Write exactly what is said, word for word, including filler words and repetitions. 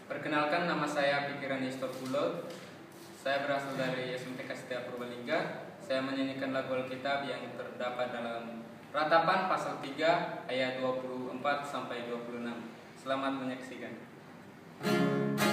Perkenalkan, nama saya Pikiran Istor Pulau. Saya berasal dari S M T K Setia Purbalingga. Saya menyanyikan lagu Alkitab yang terdapat dalam Ratapan pasal tiga ayat dua puluh empat sampai dua puluh enam. Selamat menyaksikan.